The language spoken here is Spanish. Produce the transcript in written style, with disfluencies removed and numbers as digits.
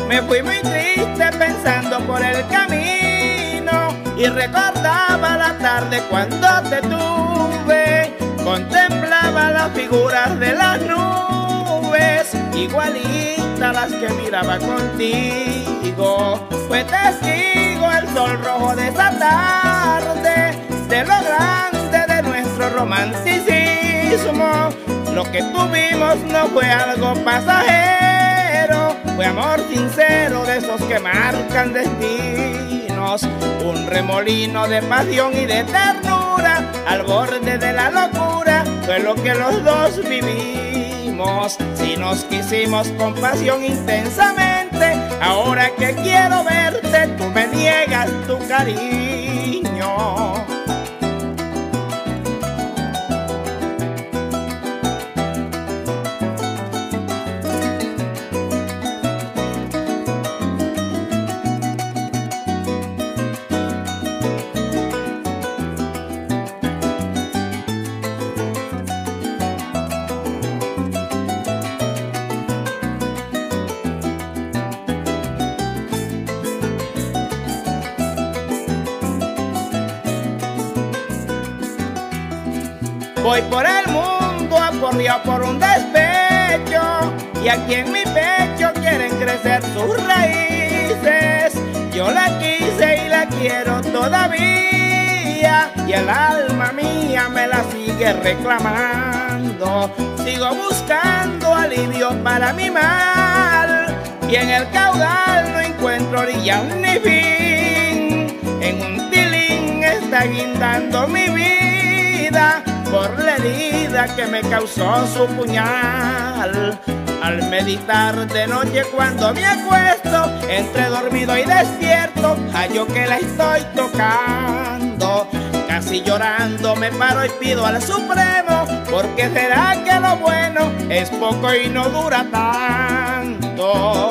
Me fui muy triste pensando por el camino y recordaba la tarde cuando te tuve. Contemplaba las figuras de las nubes, igualitas las que miraba contigo. Fue testigo el sol rojo de esa tarde, de lo grande de nuestro romanticismo. Lo que tuvimos no fue algo pasajero, fue amor sincero de esos que marcan destinos. Un remolino de pasión y de ternura al borde de la locura fue lo que los dos vivimos. Si nos quisimos con pasión intensamente, ahora que quiero verte tú me niegas tu cariño. Voy por el mundo aporreado por un despecho, y aquí en mi pecho quieren crecer sus raíces. Yo la quise y la quiero todavía, y el alma mía me la sigue reclamando. Sigo buscando alivio para mi mal, y en el caudal no encuentro orilla ni fin. En un tilín está guindando mi vida por la herida que me causó su puñal. Al meditar de noche cuando me acuesto, entre dormido y despierto, hallo que la estoy tocando. Casi llorando me paro y pido al Supremo, porque será que lo bueno es poco y no dura tanto.